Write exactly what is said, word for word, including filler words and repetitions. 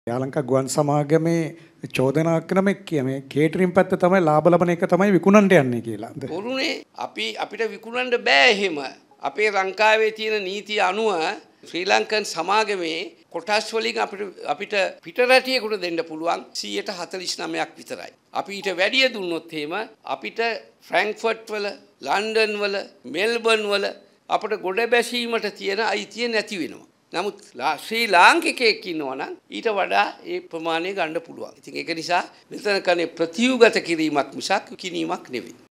යාලංකා ගුවන් සමාගමේ චෝදනා කරන මේ මේ කේටරින් පැත්ත තමයි ලාභ ලබන එක තමයි විකුණන්න යන්නේ කියලා. බොරුනේ අපි අපිට විකුණන්න බෑ එහෙම. අපේ ලංකාවේ තියෙන නීතිය අනුව ශ්‍රී ලංකන් සමාගමේ කොටස් වලින් අපිට අපිට පිටරටියෙකුට දෙන්න පුළුවන් සියයට හතළිස් නවයක් විතරයි. අපි ඊට වැඩිය දුන්නොත් එහෙම අපිට ෆ්‍රැන්ක්ෆර්ට් වල, ලන්ඩන් වල, මෙල්බර්න් වල අපිට ගොඩ බැසීමට තියෙන අයිතිය නැති වෙනවා. නමුත් ශ්‍රී ලාංකිකයෙක් ඉන්නවා නම් ඊට වඩා ඒ ප්‍රමාණය ගන්න පුළුවන්. ඉතින් ඒක නිසා මෙතන කනේ ප්‍රතියුගත කිරීමක් මිසක් කිනීමක් නෙවෙයි.